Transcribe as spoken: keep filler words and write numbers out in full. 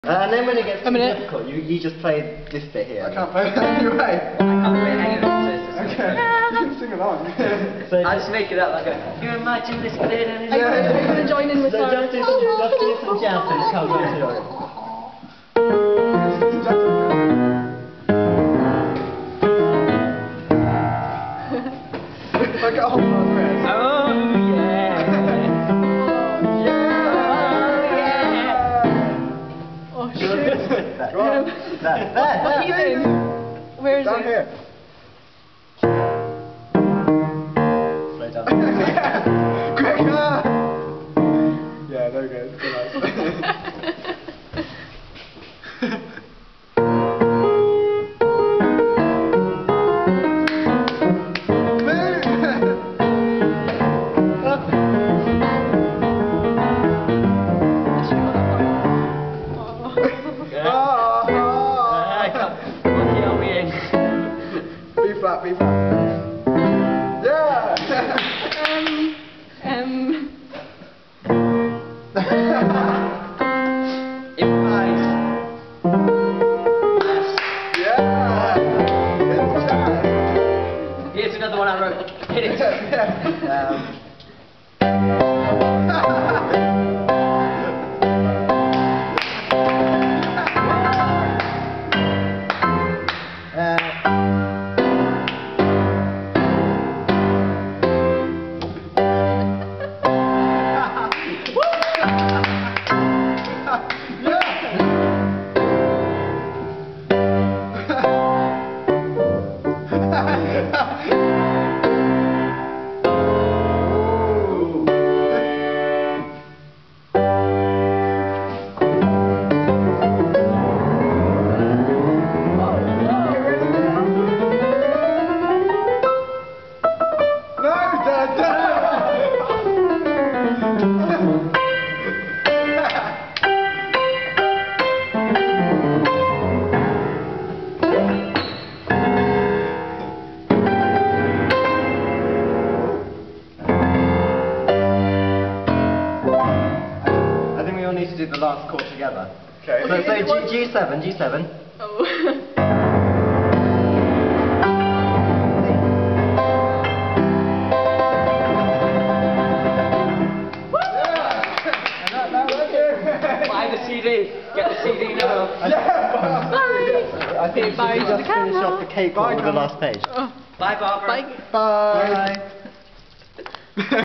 Uh, and then when it gets A too minute. difficult, you, you just play this bit here. I can't play that anyway. I can't play any of it, so it's just Okay. You can sing along. So I just make it up like a, you imagine this bit and Are you, are you going to join in with so Sarah? just do some, just do some jazz and it comes on to it. I got a whole lot of rest. oh yeah. Oh shit. There. Go on. There, there, What are you there. doing? Where is Down it? here. Slow down. Quicker! Yeah, there we go. It's nice. B flat, B flat. Yeah! Um, um, Improvise. Yeah! Here's another one I wrote. Hit it. Um, I think we all need to do the last chord together. Okay. So, so G, G7, G7. oh. Buy the C D. Get the C D now. Bye. I think Bye we to should the just finish camera. off the cake Bye, with the camera. last page. Oh. Bye, Barbara. Bye. Bye.